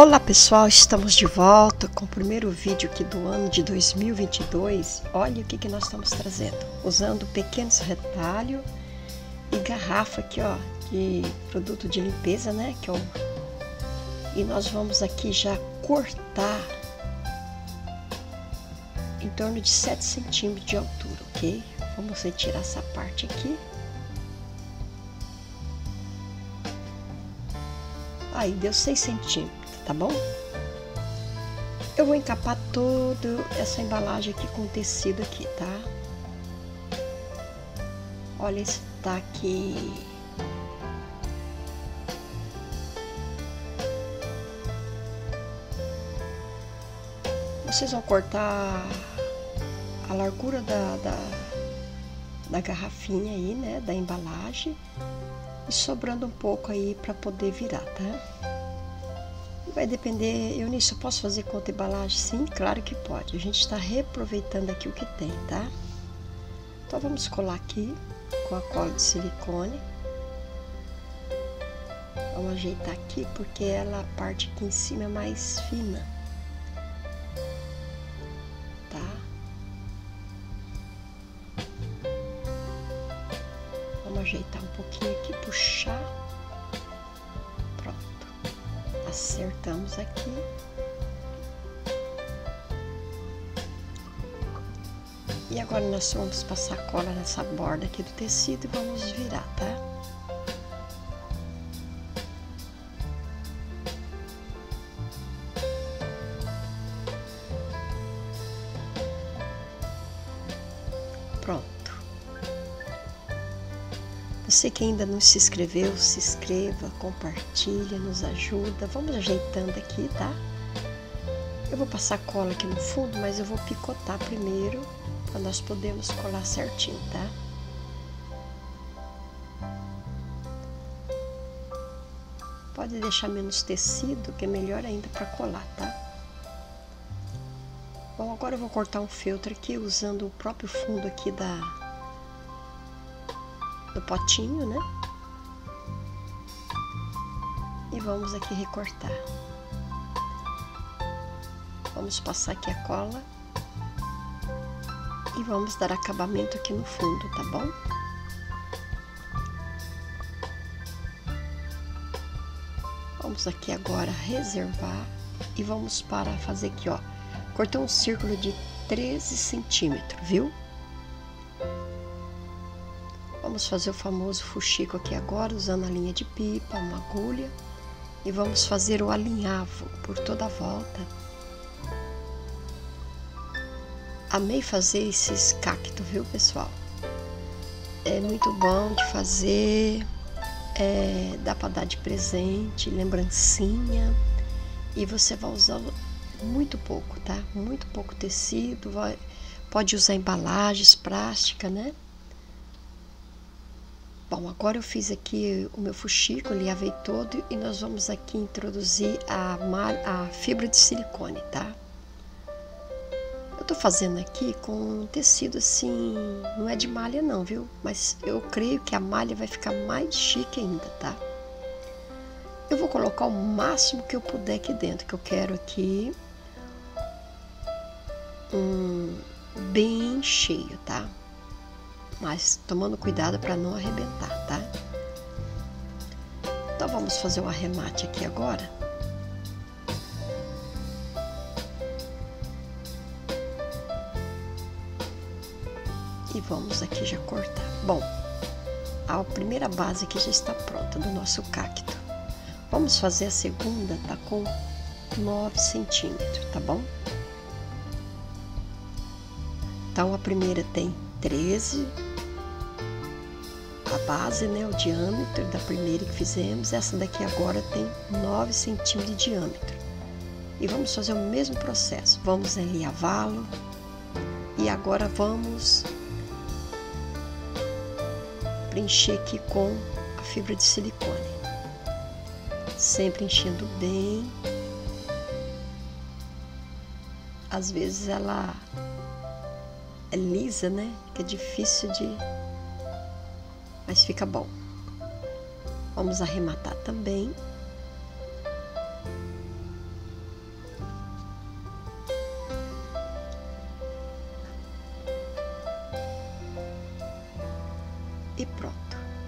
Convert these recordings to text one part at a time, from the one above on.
Olá pessoal, estamos de volta com o primeiro vídeo aqui do ano de 2022. Olha o que nós estamos trazendo, usando pequenos retalhos e garrafa aqui ó, de produto de limpeza, né? E nós vamos aqui já cortar em torno de 7 centímetros de altura, ok? Vamos retirar essa parte aqui. Aí deu 6 centímetros, tá bom? Eu vou encapar toda essa embalagem aqui com tecido aqui, tá? Olha, esse tá aqui. Vocês vão cortar a largura da garrafinha aí, né? Da embalagem. E sobrando um pouco aí para poder virar, tá? Vai depender, eu nisso posso fazer com outra embalagem? Sim, claro que pode. A gente está reaproveitando aqui o que tem, tá? Então vamos colar aqui com a cola de silicone. Vamos ajeitar aqui porque ela, a parte aqui em cima é mais fina, tá? Vamos ajeitar um pouquinho aqui, puxar. Pronto. Acertamos aqui. E agora nós vamos passar cola nessa borda aqui do tecido e vamos virar, tá? Pronto. Você que ainda não se inscreveu, se inscreva, compartilha, nos ajuda. Vamos ajeitando aqui, tá? Eu vou passar cola aqui no fundo, mas eu vou picotar primeiro, para nós podermos colar certinho, tá? Pode deixar menos tecido, que é melhor ainda para colar, tá? Bom, agora eu vou cortar um feltro aqui, usando o próprio fundo aqui do potinho, né? E vamos aqui recortar. Vamos passar aqui a cola e vamos dar acabamento aqui no fundo, tá bom? Vamos aqui agora reservar e vamos para fazer aqui, ó. Cortei um círculo de 13 centímetros, viu? Vamos fazer o famoso fuxico aqui agora, usando a linha de pipa, uma agulha. E vamos fazer o alinhavo por toda a volta. Amei fazer esses cactos, viu, pessoal? É muito bom de fazer, dá para dar de presente, lembrancinha. E você vai usar muito pouco, tá? Muito pouco tecido, pode usar embalagens plásticas, né? Bom, agora eu fiz aqui o meu fuxico, alinhavei todo e nós vamos aqui introduzir a fibra de silicone, tá? Eu tô fazendo aqui com um tecido assim, não é de malha não, viu? Mas eu creio que a malha vai ficar mais chique ainda, tá? Eu vou colocar o máximo que eu puder aqui dentro, que eu quero aqui bem cheio, tá? Mas tomando cuidado para não arrebentar, tá? Então vamos fazer o arremate aqui agora. E vamos aqui já cortar. Bom, a primeira base aqui já está pronta do nosso cacto. Vamos fazer a segunda, tá com 9 centímetros, tá bom? Então a primeira tem 13, a base, né, o diâmetro da primeira que fizemos. Essa daqui agora tem 9 centímetros de diâmetro. E vamos fazer o mesmo processo. Vamos alinhavá-lo e agora vamos preencher aqui com a fibra de silicone, sempre enchendo bem. Às vezes ela é lisa, né? Que é difícil mas fica bom. Vamos arrematar também. e pronto.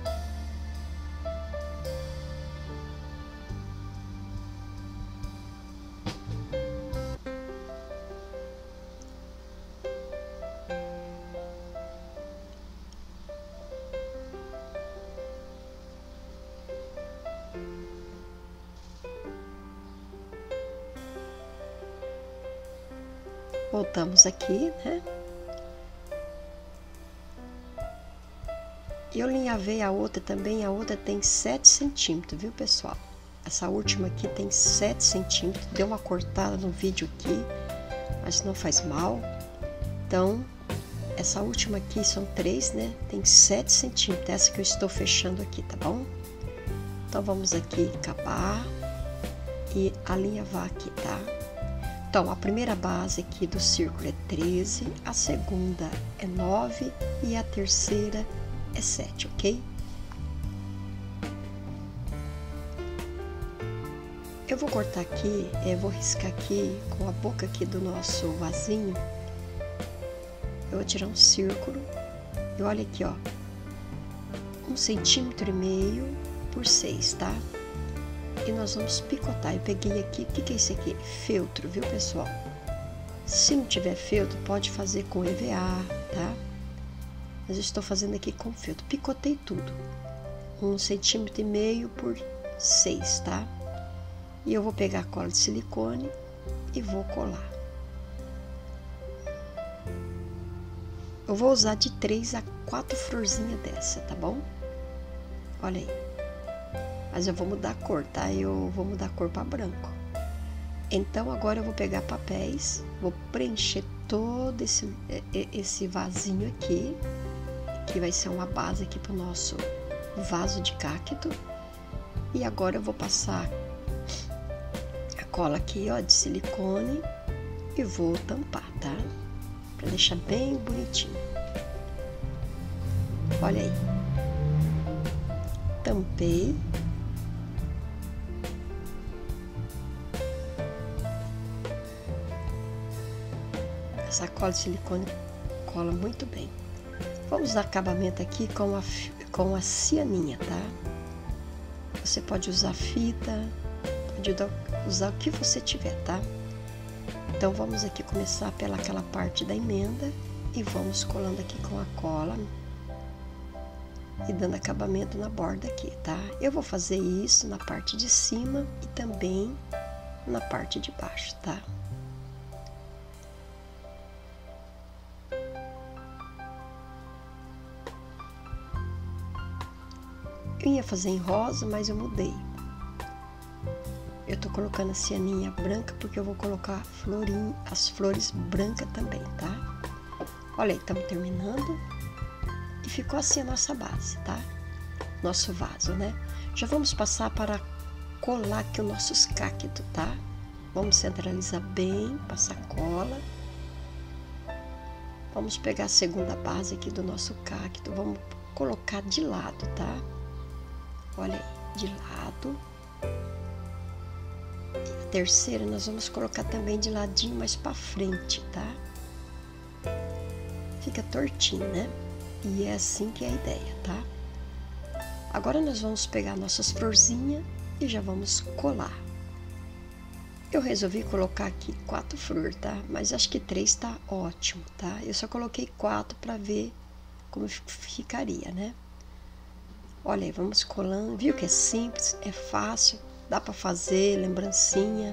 Voltamos aqui, né? Eu alinhavei a outra também, a outra tem 7 centímetros, viu, pessoal? Essa última aqui tem 7 centímetros, deu uma cortada no vídeo aqui, mas não faz mal. Então, essa última aqui são 3, né? Tem 7 centímetros, essa que eu estou fechando aqui, tá bom? Então, vamos aqui acabar e alinhavar aqui, tá? Então, a primeira base aqui do círculo é 13, a segunda é 9 e a terceira é 7, ok? Eu vou cortar aqui, vou riscar aqui com a boca aqui do nosso vasinho. Eu vou tirar um círculo e olha aqui, ó, 1,5 centímetro por 6, tá? E nós vamos picotar. Eu peguei aqui, o que é isso aqui? Feltro, viu, pessoal? Se não tiver feltro, pode fazer com EVA, tá? Mas eu estou fazendo aqui com feltro. Picotei tudo. 1,5 centímetro por 6, tá? E eu vou pegar a cola de silicone e vou colar. Eu vou usar de 3 a 4 florzinhas dessa, tá bom? Olha aí. Mas eu vou mudar a cor, tá? Eu vou mudar a cor para branco. Então, agora eu vou pegar papéis, vou preencher todo esse vasinho aqui, que vai ser uma base aqui para o nosso vaso de cacto. E agora eu vou passar a cola aqui, ó, de silicone e vou tampar, tá? Para deixar bem bonitinho. Olha aí. Tampei. Essa cola de silicone cola muito bem. Vamos dar acabamento aqui com a cianinha, tá? Você pode usar fita, pode usar o que você tiver, tá? Então vamos aqui começar pelaquela parte da emenda e vamos colando aqui com a cola e dando acabamento na borda aqui, tá? Eu vou fazer isso na parte de cima e também na parte de baixo, tá? Eu ia fazer em rosa, mas eu mudei. Eu tô colocando a cianinha branca porque eu vou colocar as flores brancas também, tá? Olha aí, estamos terminando. E ficou assim a nossa base, tá? Nosso vaso, né? Já vamos passar para colar aqui os nossos cactos, tá? Vamos centralizar bem, passar cola. Vamos pegar a segunda base aqui do nosso cacto, vamos colocar de lado, tá? Olha aí, de lado. E a terceira nós vamos colocar também de ladinho mais para frente, tá? Fica tortinho, né? E é assim que é a ideia, tá? Agora nós vamos pegar nossas florzinhas e já vamos colar. Eu resolvi colocar aqui 4 flores, tá? Mas acho que 3 tá ótimo, tá? Eu só coloquei 4 para ver como ficaria, né? Olha aí, vamos colando. Viu que é simples, é fácil, dá para fazer, lembrancinha.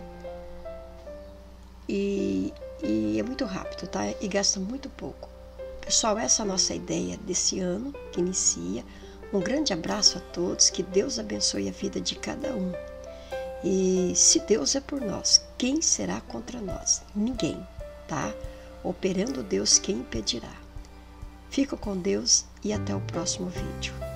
E é muito rápido, tá? E gasta muito pouco. Pessoal, essa é a nossa ideia desse ano que inicia. Um grande abraço a todos, que Deus abençoe a vida de cada um. E se Deus é por nós, quem será contra nós? Ninguém, tá? Operando Deus, quem impedirá? Fico com Deus e até o próximo vídeo.